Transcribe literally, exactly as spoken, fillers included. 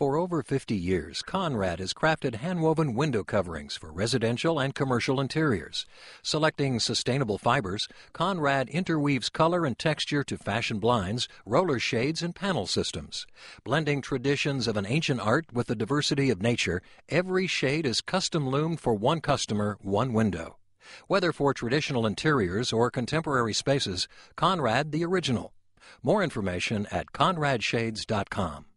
For over fifty years, Conrad has crafted hand-woven window coverings for residential and commercial interiors. Selecting sustainable fibers, Conrad interweaves color and texture to fashion blinds, roller shades, and panel systems. Blending traditions of an ancient art with the diversity of nature, every shade is custom loomed for one customer, one window. Whether for traditional interiors or contemporary spaces, Conrad the original. More information at conrad shades dot com.